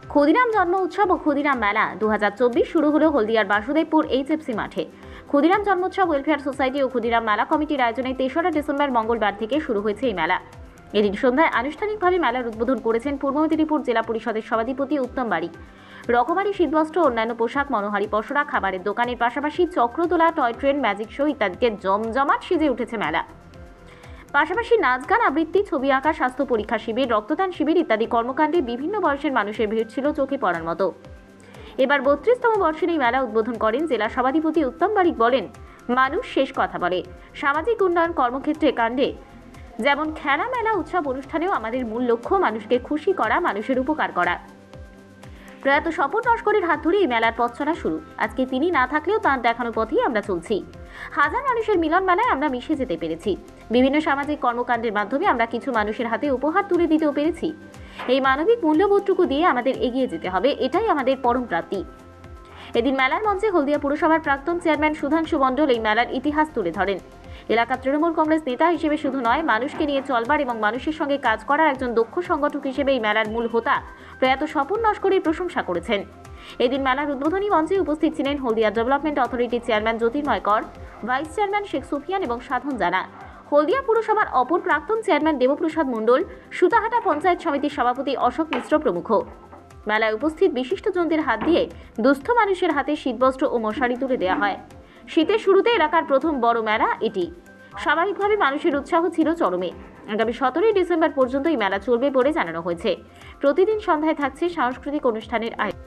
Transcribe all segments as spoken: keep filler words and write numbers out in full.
ক্ষুদিরাম জন্ম উৎসব ও ক্ষুদিরাম মেলা দু হাজার চব্বিশ শুরু হলো হলদিয়ার বাসুদেবপুর এইচএফসি মাঠে। ক্ষুদিরাম জন্মোৎসব ওয়েলফেয়ার সোসাইটি ও ক্ষুদিরাম মেলা কমিটির আয়োজনে তেসরা ডিসেম্বর মঙ্গলবার থেকে শুরু হয়েছে এই মেলা। এদিন সন্ধ্যায় আনুষ্ঠানিকভাবে মেলার উদ্বোধন করেছেন পূর্ব মেদিনীপুর জেলা পরিষদের সভাধিপতি উত্তম বারিক। রকমারি শীতবস্ত্র, অন্যান্য পোশাক, মনোহারি পসরা, খাবারের দোকানের পাশাপাশি চক্রতোলা, টয় ট্রেন, ম্যাজিক শো ইত্যাদিতে জমজমাট সেজে উঠেছে মেলা। পাশাপাশি নাচ, গান, আবৃত্তি, ছবি আঁকা, স্বাস্থ্য পরীক্ষা শিবির, রক্তদান শিবির ইত্যাদি কর্মকাণ্ডে বিভিন্ন বয়সের মানুষের ভিড় ছিল চোখে পড়ার মতো। এবার বত্রিশতম বর্ষের এই মেলা উদ্বোধন করেন জেলা সভাধিপতি উত্তম বারিক। বলেন, মানুষ শেষ কথা বলে। সামাজিক উন্নয়ন কর্মক্ষেত্রে কাণ্ডে যেমন খেলা, মেলা, উৎসব অনুষ্ঠানেও আমাদের মূল লক্ষ্য মানুষকে খুশি করা, মানুষের উপকার করা। প্রয়াত স্বপন নস্করের হাত ধরে এই মেলার পথ চলা শুরু। আজকে তিনি না থাকলেও তাঁর দেখানো পথেই আমরা চলছি। হাজার মানুষের মিলন মেলায় আমরা মিশে যেতে পেরেছি। বিভিন্ন সামাজিক কর্মকাণ্ডের মাধ্যমে আমরা কিছু মানুষের হাতে উপহার তুলে দিতেও পেরেছি। এই মানবিক মূল্যবোধটুকু দিয়ে আমাদের এগিয়ে যেতে হবে, এটাই আমাদের পরম প্রাপ্তি। এদিন মেলার মঞ্চে হলদিয়া পুরসভার প্রাক্তন চেয়ারম্যান সুধাংশু মণ্ডল এই মেলার ইতিহাস তুলে ধরেন। এলাকার তৃণমূল কংগ্রেস নেতা হিসেবে শুধু নয়, মানুষকে নিয়ে চলবার এবং মানুষের সঙ্গে কাজ করার একজন দক্ষ সংগঠক হিসেবে এই মেলার মূল হোতা প্রয়াত স্বপন নস্করের প্রশংসা করেছেন। এদিন মেলার উদ্বোধনী মঞ্চে উপস্থিত ছিলেন হলদিয়া ডেভেলপমেন্ট অথরিটির চেয়ারম্যান জ্যোতির্ময় কর, ভাইস চেয়ারম্যান শেখ সুফিয়ান এবং সাধন জানা, হলদিয়া পুরসভার অপর প্রাক্তন চেয়ারম্যান দেবপ্রসাদ মণ্ডল, সুতাহাটা পঞ্চায়েত সমিতির সভাপতি অশোক মিশ্র প্রমুখ। মেলায় উপস্থিত বিশিষ্টজনদের হাত দিয়ে দুস্থ মানুষের হাতে শীতবস্ত্র ও মশারি তুলে দেওয়া হয়। শীতের শুরুতে এলাকার প্রথম বড় মেলা এটি। স্বাভাবিকভাবে মানুষের উৎসাহ ছিল চরমে। আগামী সতেরোই ডিসেম্বর পর্যন্ত এই মেলা চলবে বলে জানানো হয়েছে। প্রতিদিন সন্ধ্যায় থাকছে সাংস্কৃতিক অনুষ্ঠানের আয়োজন।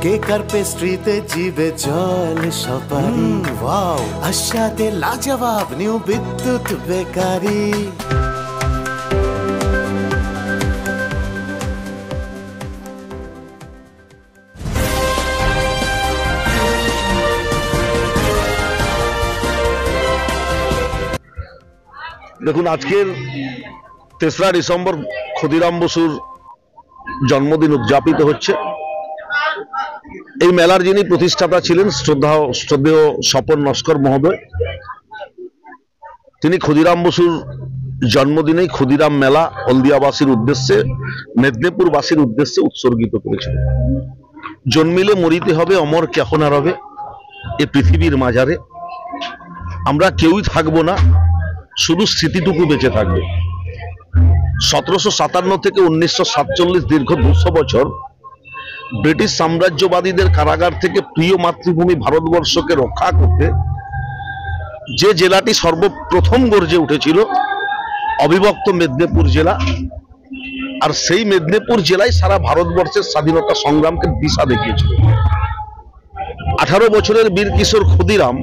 কেকার পেস্ট্রিতে জিবে জল সপারি ওয়াও আশাতে লাজবাব নিউ বিদ্যুৎ বেকারি। দেখুন, আজকের তেসরা ডিসেম্বর ক্ষুদিরাম বসুর জন্মদিন উদযাপিত হচ্ছে। এই মেলার যিনি প্রতিষ্ঠাতা ছিলেন শ্রদ্ধা শ্রদ্ধেয় স্বপন নস্কর মহোদয়, তিনি ক্ষুদিরাম বসুর জন্মদিনেই ক্ষুদিরাম মেলা হলদিয়াবাসীর উদ্দেশ্যে, মেদিনীপুরবাসীর উদ্দেশ্যে উৎসর্গিত করেছিলেন। জন্মিলে মরিতে হবে, অমর কেহ না রবে এ পৃথিবীর মাঝারে, আমরা কেউই থাকবো না, শুধু স্মৃতিটুকু বেঁচে থাকবে। সতেরোশো সাতান্ন থেকে উনিশশো সাতচল্লিশ দীর্ঘ দুশো বছর ব্রিটিশ সাম্রাজ্যবাদীদের কারাগার থেকে প্রিয় মাতৃভূমি ভারতবর্ষকে রক্ষা করতে যে জেলাটি সর্বপ্রথম গর্জে উঠেছিল, অবিভক্ত মেদিনীপুর জেলা। আর সেই মেদিনীপুর জেলায় সারা ভারতবর্ষের স্বাধীনতা সংগ্রামকে দিশা দেখিয়েছিল। আঠারো বছরের বীর কিশোর ক্ষুদিরাম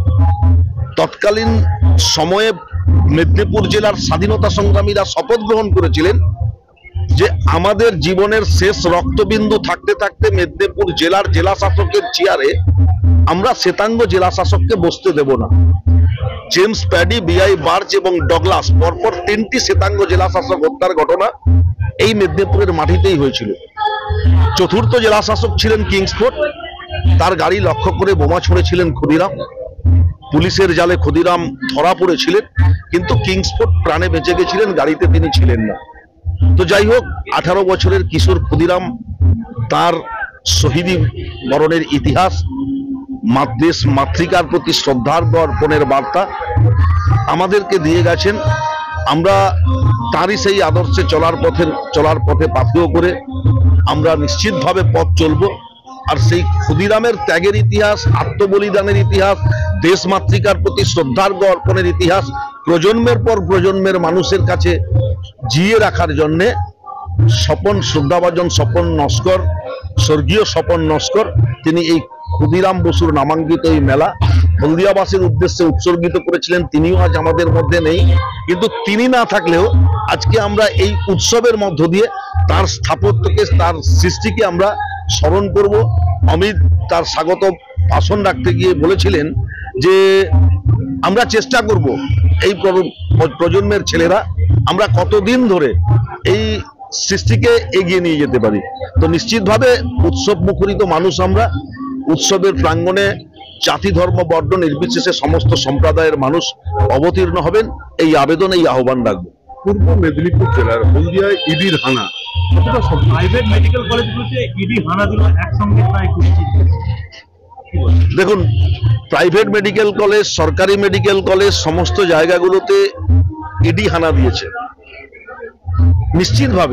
তৎকালীন সময়ে মেদিনীপুর জেলার স্বাধীনতা সংগ্রামীরা শপথ গ্রহণ করেছিলেন যে আমাদের জীবনের শেষ রক্তবিন্দু থাকতে থাকতে মেদিনীপুর জেলার জেলা শাসকের চেয়ারে আমরা শ্বেতাঙ্গ জেলা শাসককে বসতে দেব না। জেমস প্যাডি, বিআই বার্চ এবং ডগলাস পরপর তিনটি শ্বেতাঙ্গ জেলা শাসক হত্যার ঘটনা এই মেদিনীপুরের মাটিতেই হয়েছিল। চতুর্থ জেলা শাসক ছিলেন কিংসফোর্ড, তার গাড়ি লক্ষ্য করে বোমা ছুঁড়েছিলেন ক্ষুদিরাম। পুলিশের জালে ক্ষুদিরাম ধরা পড়েছিলেন, কিন্তু কিংসফোর্ড প্রাণে বেঁচে গেছিলেন, গাড়িতে তিনি ছিলেন না। তো যাই হোক, আঠারো বছরের কিশোর ক্ষুদিরাম তার শহীদি বরণের ইতিহাস, দেশ মাতৃকার প্রতি শ্রদ্ধার অর্পণের বার্তা আমাদেরকে দিয়ে গেছেন। আমরা তারই সেই আদর্শে চলার পথের চলার পথে পাথেয় করে আমরা নিশ্চিতভাবে পথ চলব। আর সেই ক্ষুদিরামের ত্যাগের ইতিহাস, আত্মবলিদানের ইতিহাস, দেশ মাতৃকার প্রতি শ্রদ্ধার অর্পণের ইতিহাস প্রজন্মের পর প্রজন্মের মানুষের কাছে জিয়ে রাখার জন্যে স্বপন শ্রদ্ধাভাজন স্বপন নস্কর, স্বর্গীয় স্বপন নস্কর, তিনি এই ক্ষুদিরাম বসুর নামাঙ্কিত এই মেলা হলদিয়াবাসীর উদ্দেশ্যে উৎসর্গিত করেছিলেন। তিনিও আজ আমাদের মধ্যে নেই, কিন্তু তিনি না থাকলেও আজকে আমরা এই উৎসবের মধ্য দিয়ে তার স্থাপত্যকে, তার সৃষ্টিকে আমরা স্মরণ করব। অমিত তার স্বাগত ভাষণ রাখতে গিয়ে বলেছিলেন যে আমরা চেষ্টা করব এই প্রজন্মের ছেলেরা আমরা কতদিন ধরে এই সৃষ্টিকে এগিয়ে নিয়ে যেতে পারি। তো নিশ্চিতভাবে উৎসব মুখরিত মানুষ আমরা। উৎসবের প্রাঙ্গণে জাতি ধর্ম বর্ণ নির্বিশেষে সমস্ত সম্প্রদায়ের মানুষ অবতীর্ণ হবেন, এই আবেদন, এই আহ্বান রাখবো। পূর্ব মেদিনীপুর জেলার হলদিয়ায় ইডির হানা, প্রাইভেট মেডিকেল কলেজগুলোতে ইডি হানা দিল একসঙ্গে প্রায় কুড়িটি। দেখুন, প্রাইভেট মেডিকেল কলেজ, সরকারি মেডিকেল কলেজ সমস্ত জায়গাগুলোতে ইডি হানা দিয়েছে। নিশ্চিতভাবে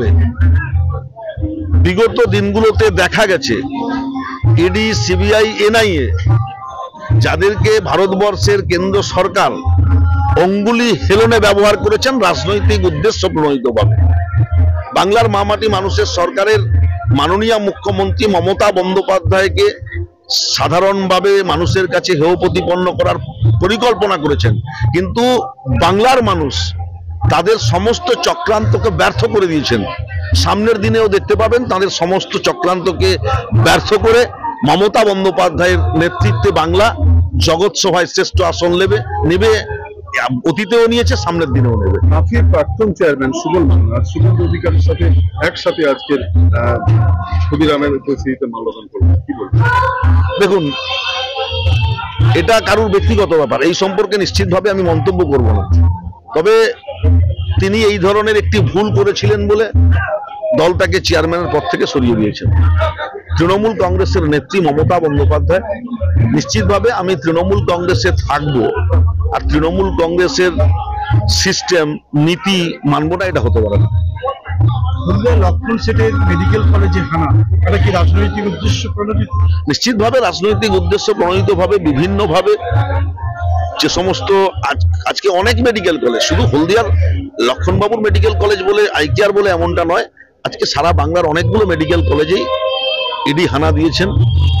বিগত দিনগুলোতে দেখা গেছে ইডি, সিবিআই, এনআইএ যাদেরকে ভারতবর্ষের কেন্দ্র সরকার অঙ্গুলি হেলনে ব্যবহার করেছেন রাজনৈতিক উদ্দেশ্য প্রণোদিতভাবে। বাংলার মামাটি মানুষের সরকারের মাননীয় মুখ্যমন্ত্রী মমতা বন্দ্যোপাধ্যায়কে সাধারণভাবে মানুষের কাছে হেয় প্রতিপন্ন করার পরিকল্পনা করেছেন, কিন্তু বাংলার মানুষ তাদের সমস্ত চক্রান্তকে ব্যর্থ করে দিয়েছেন। সামনের দিনেও দেখতে পাবেন তাদের সমস্ত চক্রান্তকে ব্যর্থ করে মমতা বন্দ্যোপাধ্যায়ের নেতৃত্বে বাংলা জগৎ সভায় শ্রেষ্ঠ আসন নেবে নেবে অতীতেও নিয়েছে, সামনের দিনেও নেবে। কাফির প্রাক্তন চেয়ারম্যান সুবল আর শুভেন্দু অধিকারীর সাথে একসাথে আজকের ক্ষুদিরামের উপস্থিতিতে মাল্যদান করবেন, কি বলবেন? দেখুন, এটা কারুর ব্যক্তিগত ব্যাপার, এই সম্পর্কে নিশ্চিতভাবে আমি মন্তব্য করব না। তবে তিনি এই ধরনের একটি ভুল করেছিলেন বলে দলটাকে চেয়ারম্যানের পদ থেকে সরিয়ে দিয়েছেন। তৃণমূল কংগ্রেসের নেত্রী মমতা বন্দ্যোপাধ্যায়, নিশ্চিতভাবে আমি তৃণমূল কংগ্রেসে থাকবো, আর তৃণমূল কংগ্রেসের সিস্টেম নীতি মানব না, এটা হতে পারে না। লক্ষণ সেটের মেডিকেল কলেজে হানা, এটা কি রাজনৈতিক উদ্দেশ্য প্রণোদিত? নিশ্চিতভাবে রাজনৈতিক উদ্দেশ্য প্রণোদিত ভাবে বিভিন্নভাবে যে সমস্ত আজকে অনেক মেডিকেল কলেজ, শুধু হলদিয়ার লক্ষণবাবুর মেডিকেল কলেজ বলে, আইকেআর বলে এমনটা নয়, আজকে সারা বাংলার অনেকগুলো মেডিকেল কলেজেই ইডি হানা দিয়েছেন,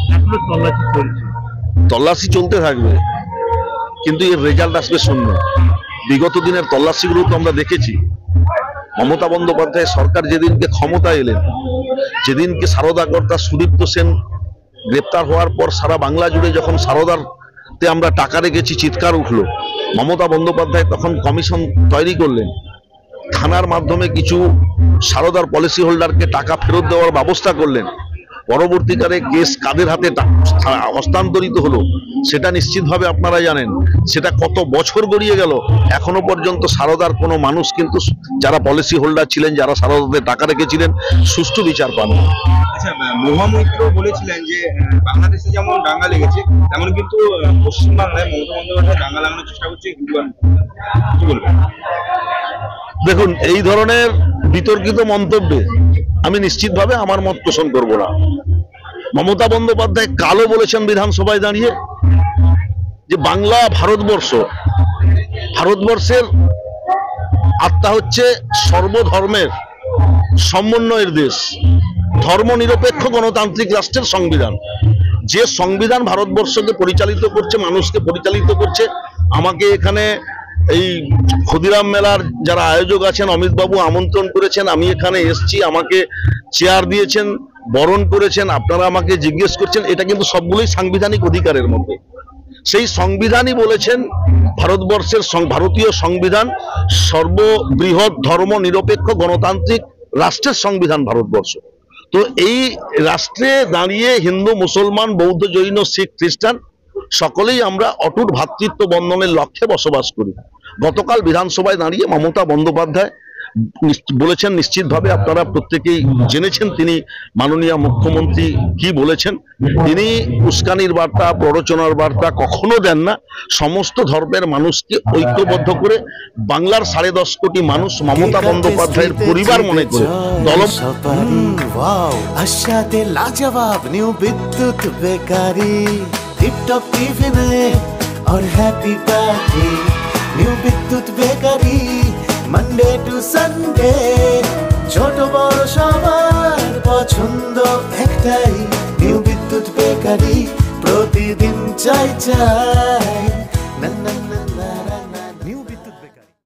তল্লাশি চলতে থাকবে, কিন্তু এর রেজাল্ট আসবে শূন্য। বিগত দিনের তল্লাশিগুলো তো আমরা দেখেছি। মমতা বন্দ্যোপাধ্যায় সরকার যেদিনকে ক্ষমতা এলেন, যেদিনকে সারদাকর্তা সুদীপ্ত সেন গ্রেপ্তার হওয়ার পর সারা বাংলা জুড়ে যখন সারদাতে আমরা টাকা রেখেছি চিৎকার উঠলো, মমতা বন্দ্যোপাধ্যায় তখন কমিশন তৈরি করলেন, থানার মাধ্যমে কিছু সারদার পলিসি হোল্ডারকে টাকা ফেরত দেওয়ার ব্যবস্থা করলেন। পরবর্তীকালে কেস কাদের হাতে হস্তান্তরিত হলো সেটা নিশ্চিতভাবে আপনারা জানেন। সেটা কত বছর গড়িয়ে গেল, এখনো পর্যন্ত সারদার কোনো মানুষ কিন্তু যারা পলিসি হোল্ডার ছিলেন, যারা সারদাতে টাকা রেখেছিলেন, সুষ্ঠু বিচার পান। আচ্ছা, মহামৈত্র বলেছিলেন যে বাংলাদেশে যেমন দাঙ্গা লেগেছে তেমন কিন্তু পশ্চিমবাংলায় মমতা বন্দ্যোপাধ্যায় দাঙ্গা লাগানোর চেষ্টা করছে, কি বলবেন? দেখুন, এই ধরনের বিতর্কিত মন্তব্যে আমি নিশ্চিতভাবে আমার মত পোষণ করব না। মমতা বন্দ্যোপাধ্যায় কালও বলেছেন বিধানসভায় দাঁড়িয়ে যে বাংলা ভারতবর্ষ, ভারতবর্ষের আত্মা হচ্ছে সর্বধর্মের সমন্বয়ের দেশ, ধর্মনিরপেক্ষ গণতান্ত্রিক রাষ্ট্রের সংবিধান। যে সংবিধান ভারতবর্ষকে পরিচালিত করছে, মানুষকে পরিচালিত করছে। আমাকে এখানে এই ক্ষুদিরাম মেলার যারা আয়োজক আছেন, অমিতবাবু আমন্ত্রণ করেছেন, আমি এখানে এসছি, আমাকে চেয়ার দিয়েছেন, বরণ করেছেন, আপনারা আমাকে জিজ্ঞেস করছেন, এটা কিন্তু সবগুলোই সাংবিধানিক অধিকারের মধ্যে। সেই সংবিধানই বলেছেন ভারতবর্ষের ভারতীয় সংবিধান সর্ববৃহৎ ধর্ম নিরপেক্ষ গণতান্ত্রিক রাষ্ট্রের সংবিধান ভারতবর্ষ। তো এই রাষ্ট্রে দাঁড়িয়ে হিন্দু, মুসলমান, বৌদ্ধ, জৈন, শিখ, খ্রিস্টান সকলেই আমরা অটুট ভ্রাতৃত্ব বন্ধনের লক্ষ্যে বসবাস করি। গতকাল বিধানসভায় দাঁড়িয়ে মমতা বন্দ্যোপাধ্যায় বলেছেন, নিশ্চিতভাবে আপনারা প্রত্যেকেই জেনেছেন তিনি মাননীয় মুখ্যমন্ত্রী কি বলেছেন। তিনি উস্কানির বার্তা, প্ররোচনার বার্তা কখনো দেন না। সমস্ত ধর্মের মানুষকে ঐক্যবদ্ধ করে বাংলার সাড়ে দশ কোটি মানুষ মমতা বন্দ্যোপাধ্যায়ের পরিবার মনে করে দলম। আশাতে লাজবাব নিউ বিদ্যুৎ বেকারি, টিপটপ টিফিনে और happy party. New Bidyut bakery, Monday to Sunday, ছোট বড় সবার পছন্দ একটাই। নিউ বিদ্যুৎ বেকারি, প্রতিদিন চাই চাই না না।